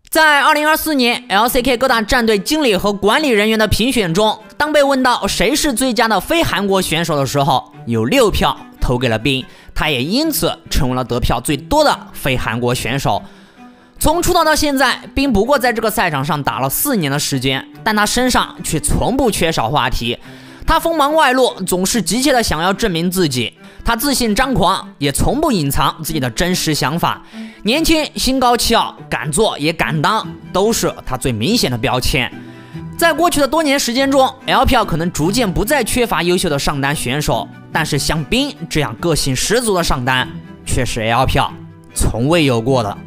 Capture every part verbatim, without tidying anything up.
在二零二四年 L C K 各大战队经理和管理人员的评选中，当被问到谁是最佳的非韩国选手的时候，有六票投给了冰，他也因此成为了得票最多的非韩国选手。从出道到现在，冰不过在这个赛场上打了四年的时间，但他身上却从不缺少话题。他锋芒外露，总是急切的想要证明自己。他自信张狂，也从不隐藏自己的真实想法。年轻、心高气傲，敢做也敢当，都是他最明显的标签。在过去的多年时间中 ，L P L 可能逐渐不再缺乏优秀的上单选手，但是像冰这样个性十足的上单，却是 L P L 从未有过的。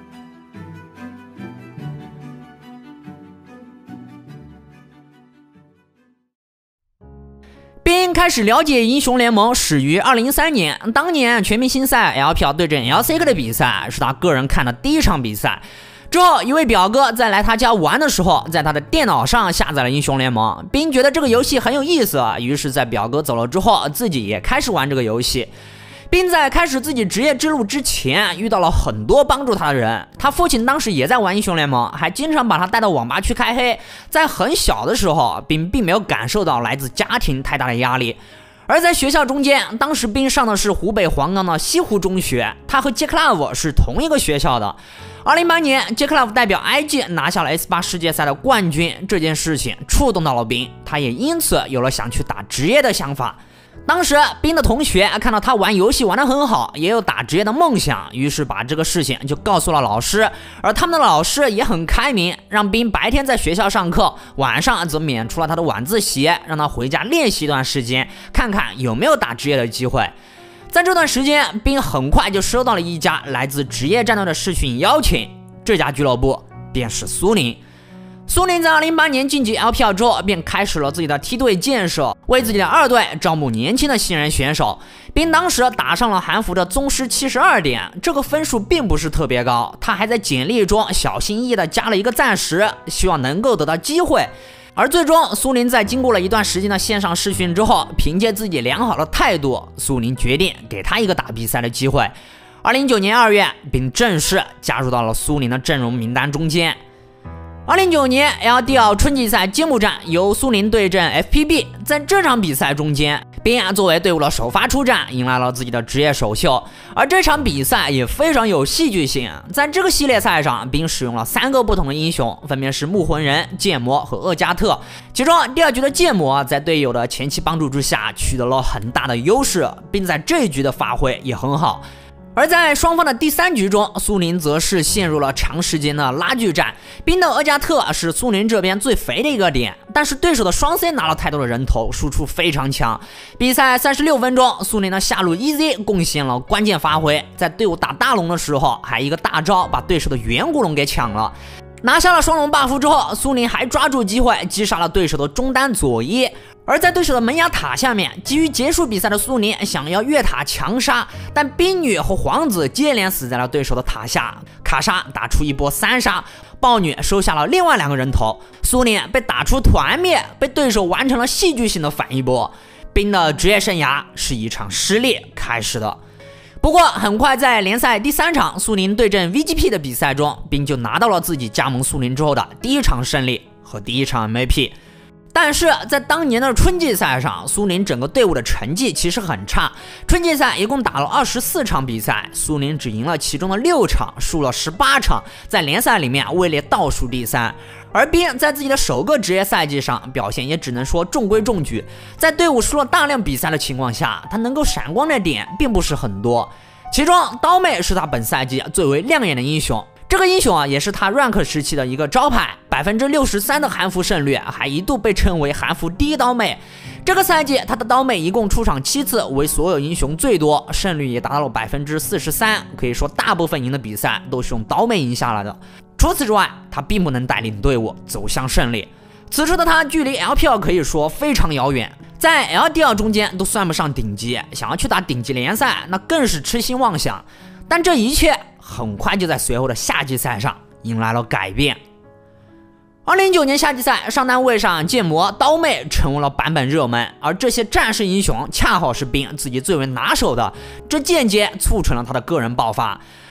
冰开始了解英雄联盟始于二零一三年，当年全明星赛 L P L 对阵 L C K 的比赛是他个人看的第一场比赛。之后，一位表哥在来他家玩的时候，在他的电脑上下载了英雄联盟。冰觉得这个游戏很有意思，于是，在表哥走了之后，自己也开始玩这个游戏。冰在开始自己职业之路之前，遇到了很多帮助他的人。他父亲当时也在玩英雄联盟，还经常把他带到网吧去开黑。在很小的时候，冰并没有感受到来自家庭太大的压力。而在学校中间，当时冰上的是湖北黄冈的西湖中学，他和杰克拉夫是同一个学校的。二零一八年，杰克拉夫代表 I G 拿下了 S 八 世界赛的冠军，这件事情触动到了冰，他也因此有了想去打职业的想法。当时冰的同学看到他玩游戏玩得很好，也有打职业的梦想，于是把这个事情就告诉了老师，而他们的老师也很开明，让冰白天在学校上课，晚上则免除了他的晚自习，让他回家练习一段时间，看看有没有打职业的机会。在这段时间，冰很快就收到了一家来自职业战队的试训邀请，这家俱乐部便是苏宁。苏宁在二零一八年晋级 L P L 之后，便开始了自己的梯队建设，为自己的二队招募年轻的新人选手。并当时打上了韩服的宗师七十二点，这个分数并不是特别高，他还在简历中小心翼翼地加了一个暂时，希望能够得到机会。而最终，苏宁在经过了一段时间的线上试训之后，凭借自己良好的态度，苏宁决定给他一个打比赛的机会。二零一九年二月，并正式加入到了苏宁的阵容名单中间。二零一九年 L D L 春季赛揭幕战由苏宁对阵 F P B， 在这场比赛中间，冰作为队伍的首发出战，迎来了自己的职业首秀。而这场比赛也非常有戏剧性，在这个系列赛上，冰使用了三个不同的英雄，分别是木魂人、剑魔和厄加特。其中第二局的剑魔在队友的前期帮助之下取得了很大的优势，并在这一局的发挥也很好。而在双方的第三局中，苏宁则是陷入了长时间的拉锯战。冰的厄加特是苏宁这边最肥的一个点，但是对手的双 C 拿了太多的人头，输出非常强。比赛三十六分钟，苏宁的下路 E Z 贡献了关键发挥，在队伍打大龙的时候，还一个大招把对手的远古龙给抢了。拿下了双龙 buff 之后，苏宁还抓住机会击杀了对手的中单佐伊。而在对手的门牙塔下面，急于结束比赛的苏宁想要越塔强杀，但冰女和皇子接连死在了对手的塔下。卡莎打出一波三杀，豹女收下了另外两个人头，苏宁被打出团灭，被对手完成了戏剧性的反一波。冰的职业生涯是一场失利开始的。不过很快在联赛第三场苏宁对阵 V G P 的比赛中，冰就拿到了自己加盟苏宁之后的第一场胜利和第一场 M V P。但是在当年的春季赛上，苏宁整个队伍的成绩其实很差。春季赛一共打了二十四场比赛，苏宁只赢了其中的六场，输了十八场，在联赛里面位列倒数第三。而冰在自己的首个职业赛季上表现也只能说中规中矩，在队伍输了大量比赛的情况下，他能够闪光的点并不是很多。其中刀妹是他本赛季最为亮眼的英雄。这个英雄啊，也是他 rank 时期的一个招牌， 百分之六十三 的韩服胜率，还一度被称为韩服第一刀妹。这个赛季他的刀妹一共出场七次，为所有英雄最多，胜率也达到了 百分之四十三， 可以说大部分赢的比赛都是用刀妹赢下来的。除此之外，他并不能带领队伍走向胜利。此时的他距离 L P L 可以说非常遥远，在 L D L 中间都算不上顶级，想要去打顶级联赛那更是痴心妄想。但这一切很快就在随后的夏季赛上迎来了改变。二零一九年夏季赛上单位上，剑魔、刀妹成为了版本热门，而这些战士英雄恰好是冰自己最为拿手的，这间接促成了他的个人爆发。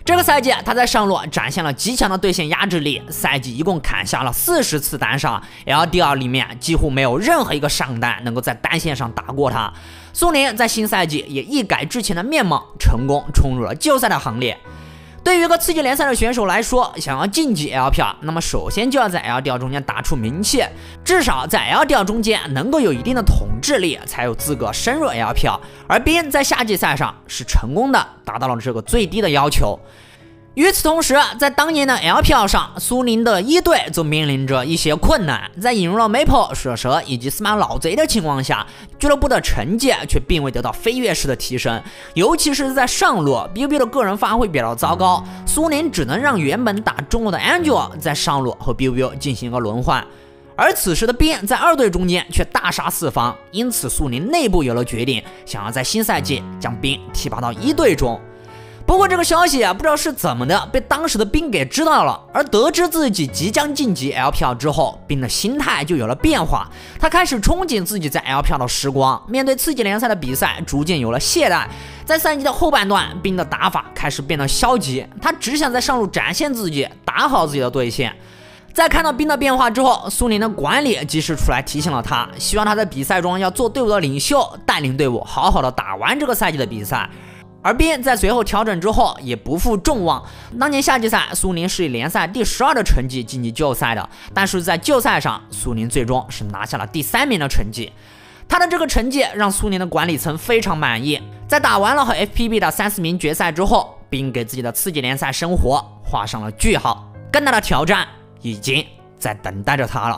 这个赛季他在上路展现了极强的对线压制力，赛季一共砍下了四十次单杀 ，L D L 里面几乎没有任何一个上单能够在单线上打过他。苏宁在新赛季也一改之前的面貌，成功冲入了季后赛的行列。对于一个次级联赛的选手来说，想要晋级 L P L， 那么首先就要在 L D L 中间打出名气，至少在 L D L 中间能够有一定的统治力，才有资格深入 L P L。而斌在夏季赛上是成功的达到了这个最低的要求。与此同时，在当年的 L P L 上，苏宁的一队则面临着一些困难。在引入了 Maple、蛇蛇以及司马老贼的情况下，俱乐部的成绩却并未得到飞跃式的提升，尤其是在上路 ，biu biu 的个人发挥比较糟糕，苏宁只能让原本打中路的 Angel 在上路和 biu biu 进行一个轮换。而此时的斌在二队中间却大杀四方，因此苏宁内部有了决定，想要在新赛季将斌提拔到一队中。不过这个消息啊，不知道是怎么的，被当时的斌给知道了。而得知自己即将晋级 L P L 之后，斌的心态就有了变化。他开始憧憬自己在 L P L 的时光，面对次级联赛的比赛，逐渐有了懈怠。在赛季的后半段，斌的打法开始变得消极，他只想在上路展现自己，打好自己的对线。在看到斌的变化之后，苏宁的管理及时出来提醒了他，希望他在比赛中要做队伍的领袖，带领队伍好好的打完这个赛季的比赛。而斌在随后调整之后也不负众望，当年夏季赛苏宁是以联赛第十二的成绩晋级季后赛的，但是在季后赛上苏宁最终是拿下了第三名的成绩。他的这个成绩让苏宁的管理层非常满意。在打完了和 F P B 的三四名决赛之后，斌给自己的次级联赛生活画上了句号，更大的挑战已经在等待着他了。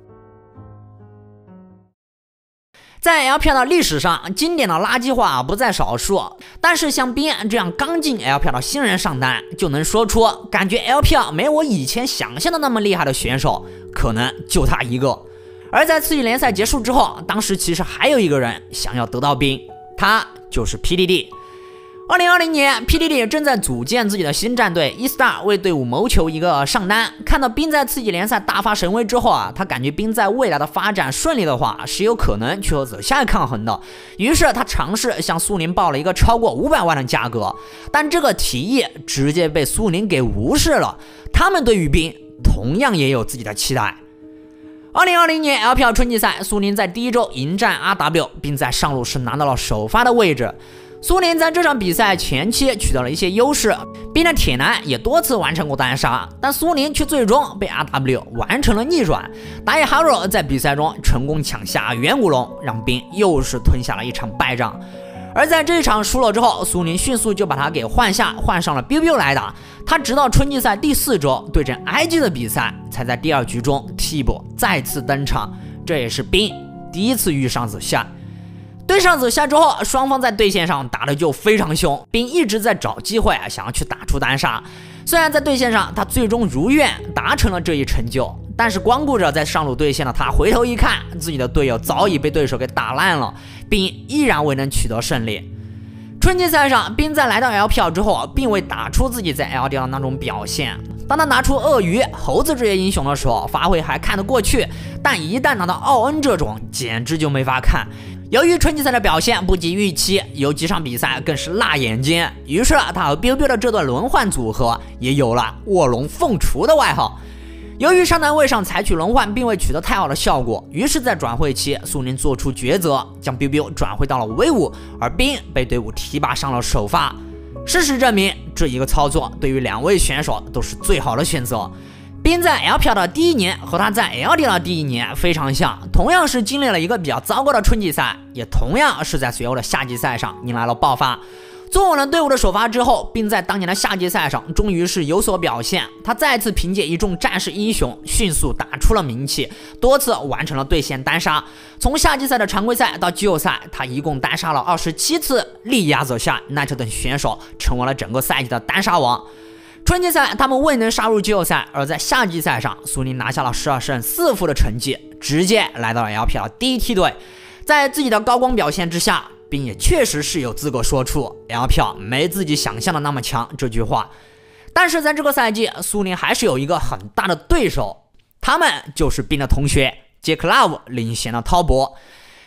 在 L P L 的历史上，经典的垃圾话不在少数，但是像斌这样刚进 L P L 的新人上单，就能说出感觉 L P L 没我以前想象的那么厉害的选手，可能就他一个。而在次级联赛结束之后，当时其实还有一个人想要得到斌，他就是 P D D。二零二零年 ，P D D 正在组建自己的新战队 E-Star， 为队伍谋求一个上单。看到斌在次级联赛大发神威之后啊，他感觉斌在未来的发展顺利的话，是有可能去和泽夏抗衡的。于是他尝试向苏宁报了一个超过五百万的价格，但这个提议直接被苏宁给无视了。他们对于斌同样也有自己的期待。二零二零年 L P L 春季赛，苏宁在第一周迎战 R W， 并在上路时拿到了首发的位置。苏宁在这场比赛前期取得了一些优势，斌的铁男也多次完成过单杀，但苏宁却最终被 R W 完成了逆转。打野 Haro 在比赛中成功抢下远古龙，让斌又是吞下了一场败仗。而在这一场输了之后，苏宁迅速就把他给换下，换上了 biu biu 来打。他直到春季赛第四周对阵 I G 的比赛，才在第二局中替补再次登场。这也是斌第一次遇上泽夏。对上泽夏之后，双方在对线上打的就非常凶，并一直在找机会想要去打出单杀。虽然在对线上他最终如愿达成了这一成就，但是光顾着在上路对线的他，回头一看，自己的队友早已被对手给打烂了，并依然未能取得胜利。春季赛上，斌在来到 L P L 之后，并未打出自己在 L D L 那种表现。当他拿出鳄鱼、猴子这些英雄的时候，发挥还看得过去，但一旦拿到奥恩这种，简直就没法看。由于春季赛的表现不及预期，有几场比赛更是辣眼睛，于是他和 biu biu 的这段轮换组合也有了卧龙凤雏的外号。由于上单位上采取轮换并未取得太好的效果，于是在转会期苏宁做出抉择，将 biu biu 转回到了威武，而斌被队伍提拔上了首发。事实证明，这一个操作对于两位选手都是最好的选择。斌在 L P L 的第一年和他在 L D L 的第一年非常像，同样是经历了一个比较糟糕的春季赛，也同样是在随后的夏季赛上迎来了爆发。坐稳了队伍的首发之后，并在当年的夏季赛上终于是有所表现。他再次凭借一众战士英雄迅速打出了名气，多次完成了对线单杀。从夏季赛的常规赛到季后赛，他一共单杀了二十七次，力压泽夏、奈特等选手，成为了整个赛季的单杀王。春季赛他们未能杀入季后赛，而在夏季赛上，苏宁拿下了十二胜四负的成绩，直接来到了 L P L 第一梯队。在自己的高光表现之下，并也确实是有资格说出 L P L 没自己想象的那么强这句话。但是在这个赛季，苏宁还是有一个很大的对手，他们就是斌的同学杰克 Love 领衔的滔博。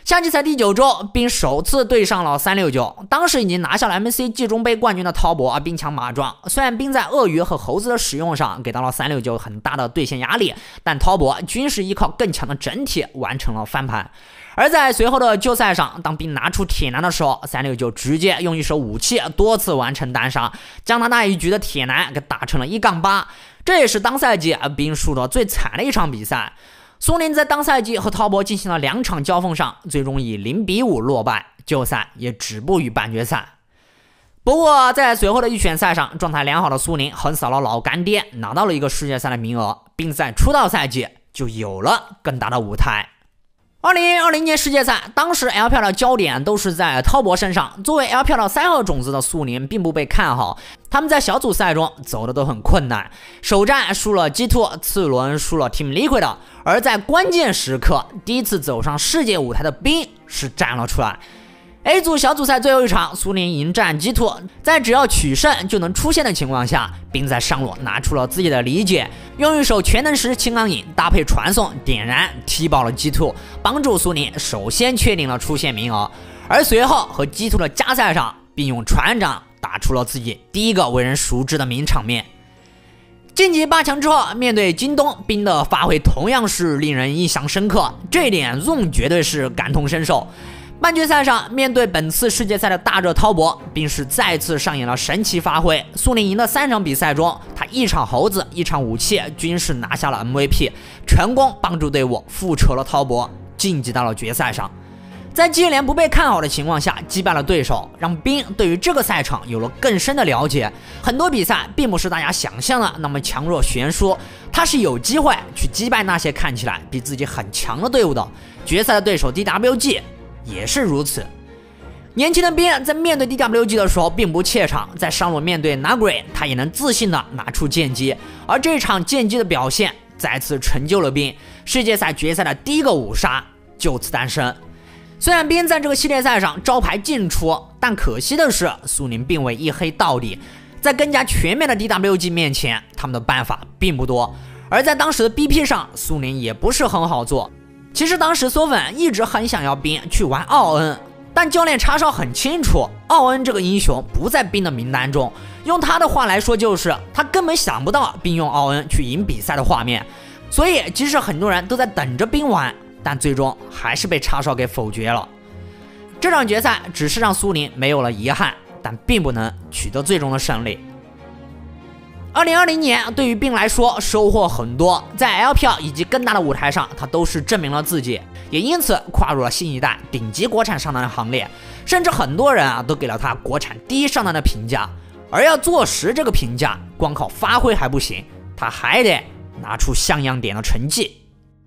夏季赛第九周，并首次对上了三六九。当时已经拿下了 M C 季中杯冠军的滔博兵强马壮，虽然兵在鳄鱼和猴子的使用上给到了三六九很大的兑现压力，但滔博均是依靠更强的整体完成了翻盘。而在随后的旧赛上，当兵拿出铁男的时候，三六九直接用一手武器多次完成单杀，将他那一局的铁男给打成了一杠八。这也是当赛季兵输的最惨的一场比赛。苏宁在当赛季和滔博进行了两场交锋上，最终以零比五落败，旧赛也止步于半决赛。不过在随后的预选赛上，状态良好的苏宁横扫了老干爹，拿到了一个世界赛的名额，并在出道赛季就有了更大的舞台。二零二零年世界赛，当时 L 票的焦点都是在滔博身上。作为 L 票的三号种子的苏宁并不被看好，他们在小组赛中走的都很困难，首战输了 G 二， 次轮输了 Team Liquid， 而在关键时刻，第一次走上世界舞台的兵是站了出来。A 组小组赛最后一场，苏宁迎战 G 二， 在只要取胜就能出线的情况下，并在上路拿出了自己的理解，用一手全能石青钢影搭配传送点燃踢爆了 G 二， 帮助苏宁首先确定了出线名额。而随后和 G 二的加赛上，并用船长打出了自己第一个为人熟知的名场面。晋级八强之后，面对京东，兵的发挥同样是令人印象深刻，这一点 Zoom 绝对是感同身受。半决赛上，面对本次世界赛的大热滔博，并是再次上演了神奇发挥。苏宁赢的三场比赛中，他一场猴子，一场武器，均是拿下了 M V P， 成功帮助队伍复仇了滔博，晋级到了决赛上。在接连不被看好的情况下击败了对手，让兵对于这个赛场有了更深的了解。很多比赛并不是大家想象的那么强弱悬殊，他是有机会去击败那些看起来比自己很强的队伍的。决赛的对手 D W G也是如此。年轻的兵在面对 D W G 的时候并不怯场，在上路面对 Nagri， 他也能自信的拿出剑姬，而这场剑姬的表现再次成就了兵世界赛决赛的第一个五杀就此诞生。虽然兵在这个系列赛上招牌尽出，但可惜的是苏宁并未一黑到底，在更加全面的 D W G 面前，他们的办法并不多。而在当时的 B P 上，苏宁也不是很好做。其实当时索粉一直很想要兵去玩奥恩，但教练查少很清楚，奥恩这个英雄不在兵的名单中。用他的话来说，就是他根本想不到兵用奥恩去赢比赛的画面。所以即使很多人都在等着兵玩，但最终还是被查少给否决了。这场决赛只是让苏宁没有了遗憾，但并不能取得最终的胜利。二零二零年对于兵来说收获很多，在 L 票以及更大的舞台上，他都是证明了自己，也因此跨入了新一代顶级国产上单的行列，甚至很多人啊都给了他国产第一上单的评价。而要坐实这个评价，光靠发挥还不行，他还得拿出像样点的成绩。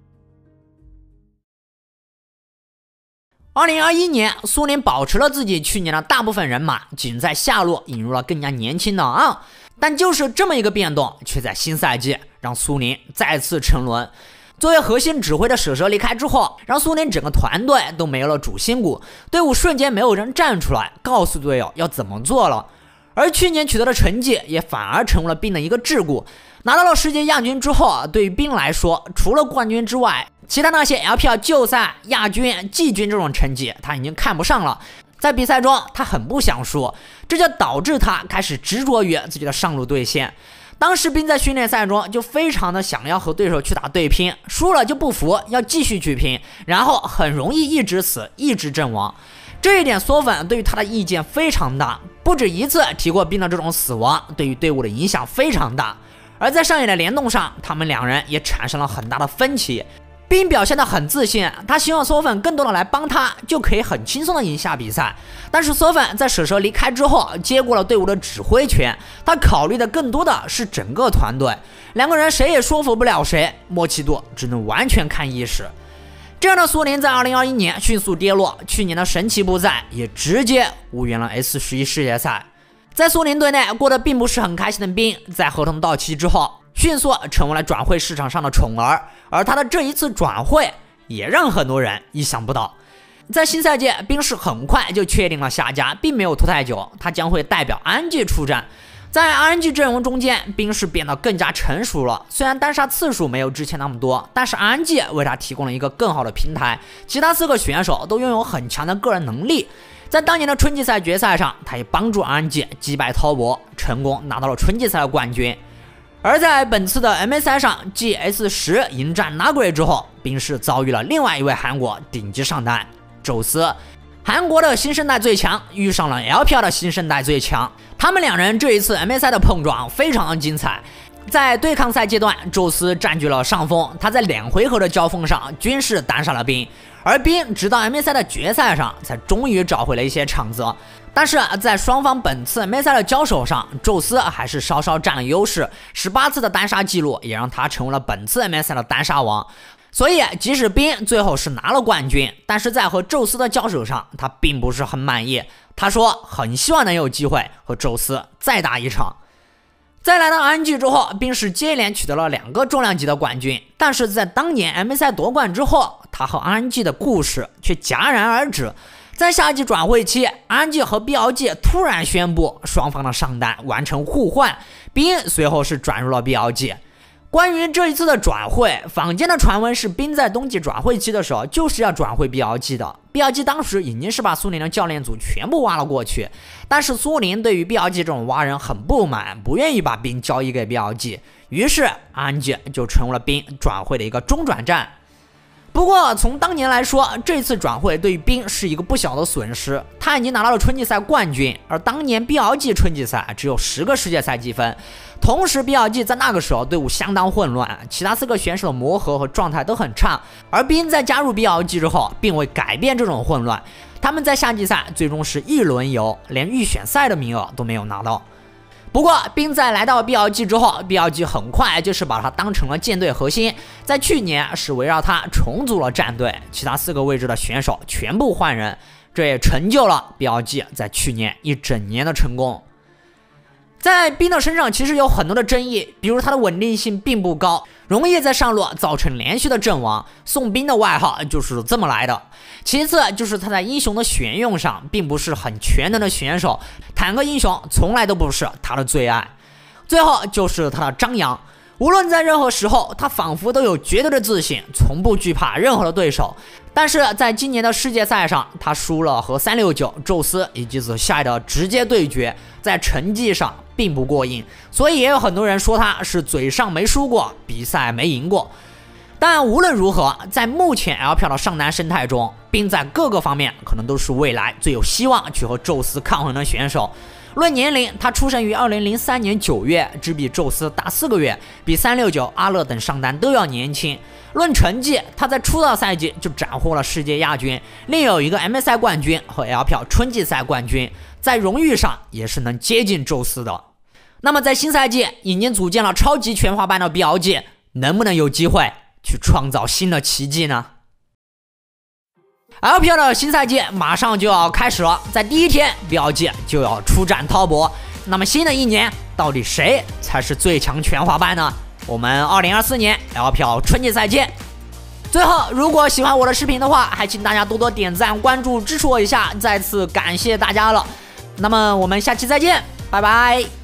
二零二一年，苏宁保持了自己去年的大部分人马，仅在下路引入了更加年轻的昂。但就是这么一个变动，却在新赛季让苏宁再次沉沦。作为核心指挥的舍舍离开之后，让苏宁整个团队都没有了主心骨，队伍瞬间没有人站出来告诉队友要怎么做了。而去年取得的成绩也反而成为了兵的一个桎梏。拿到了世界亚军之后，对于兵来说，除了冠军之外，其他那些 L P L 旧赛、亚军、季军这种成绩他已经看不上了。在比赛中他很不想输，这就导致他开始执着于自己的上路对线。当时兵在训练赛中就非常的想要和对手去打对拼，输了就不服，要继续去拼，然后很容易一直死一直阵亡。这一点索粉对于他的意见非常大，不止一次提过兵的这种死亡对于队伍的影响非常大。而在上演的联动上，他们两人也产生了很大的分歧。兵表现得很自信，他希望索粉更多的来帮他，就可以很轻松的赢下比赛。但是索粉在舍舍离开之后，接过了队伍的指挥权，他考虑的更多的是整个团队，两个人谁也说服不了谁，默契度只能完全看意识。这样的苏宁在二零二一年迅速跌落，去年的神奇不在，也直接无缘了 S 十一 世界赛。在苏宁队内过得并不是很开心的兵，在合同到期之后迅速成为了转会市场上的宠儿，而他的这一次转会也让很多人意想不到。在新赛季，兵士很快就确定了下家，并没有拖太久，他将会代表安吉出战。 在 R N G 阵容中间，冰是变得更加成熟了。虽然单杀次数没有之前那么多，但是 R N G 为他提供了一个更好的平台。其他四个选手都拥有很强的个人能力。在当年的春季赛决赛上，他也帮助 R N G 击败滔博，成功拿到了春季赛的冠军。而在本次的 M S I 上 G S 十 迎战 Naguiri 之后，冰室遭遇了另外一位韩国顶级上单宙斯。韩国的新生代最强遇上了 L P L 的新生代最强，他们两人这一次 M S I 的碰撞非常的精彩。在对抗赛阶段，宙斯占据了上风，他在两回合的交锋上均是单杀了冰，而冰直到 M S I 的决赛上才终于找回了一些场子。但是在双方本次 M S I 的交手上，宙斯还是稍稍占了优势，十八次的单杀记录也让他成为了本次 M S I 的单杀王。所以即使冰最后是拿了冠军，但是在和宙斯的交手上，他并不是很满意。他说很希望能有机会和宙斯再打一场。在来到 R N G 之后，冰是接连取得了两个重量级的冠军，但是在当年 M S I 夺冠之后，他和 R N G 的故事却戛然而止。在夏季转会期 ，R N G 和 B L G 突然宣布双方的上单完成互换，冰随后是转入了 B L G。关于这一次的转会，坊间的传闻是冰在冬季转会期的时候就是要转会 B L G 的。B L G 当时已经是把苏宁的教练组全部挖了过去，但是苏宁对于 B L G 这种挖人很不满，不愿意把冰交易给 B L G， 于是 R N G 就成为了冰转会的一个中转站。不过从当年来说，这次转会对于冰是一个不小的损失。他已经拿到了春季赛冠军，而当年 B L G 春季赛只有十个世界赛积分。同时 B L G 在那个时候队伍相当混乱，其他四个选手的磨合和状态都很差。而冰在加入 B L G 之后，并未改变这种混乱。他们在夏季赛最终是一轮游，连预选赛的名额都没有拿到。不过冰在来到 B L G 之后 ，B L G 很快就是把他当成了舰队核心，在去年是围绕他重组了战队，其他四个位置的选手全部换人，这也成就了 B L G 在去年一整年的成功。在冰的身上其实有很多的争议，比如他的稳定性并不高，容易在上路造成连续的阵亡，宋冰的外号就是这么来的。其次就是他在英雄的选用上并不是很全能的选手，坦克英雄从来都不是他的最爱。最后就是他的张扬，无论在任何时候，他仿佛都有绝对的自信，从不惧怕任何的对手。但是在今年的世界赛上，他输了和三六九、宙斯以及子夏的直接对决，在成绩上并不过硬，所以也有很多人说他是嘴上没输过，比赛没赢过。但无论如何，在目前 L P L 的上单生态中，冰在各个方面可能都是未来最有希望去和宙斯抗衡的选手。论年龄，他出生于二零零三年九月，只比宙斯大四个月，比三六九、阿乐等上单都要年轻。论成绩，他在出道赛季就斩获了世界亚军，另有一个 M S I 冠军和 L P L 春季赛冠军，在荣誉上也是能接近宙斯的。那么在新赛季已经组建了超级全华班的 B L G， 能不能有机会去创造新的奇迹呢？ L P L 的新赛季马上就要开始了，在第一天 B L G 就要出战滔博。那么新的一年到底谁才是最强全华班呢？我们二零二四年 L P L 春季赛见。最后，如果喜欢我的视频的话，还请大家多多点赞、关注、支持我一下，再次感谢大家了。那么我们下期再见，拜拜。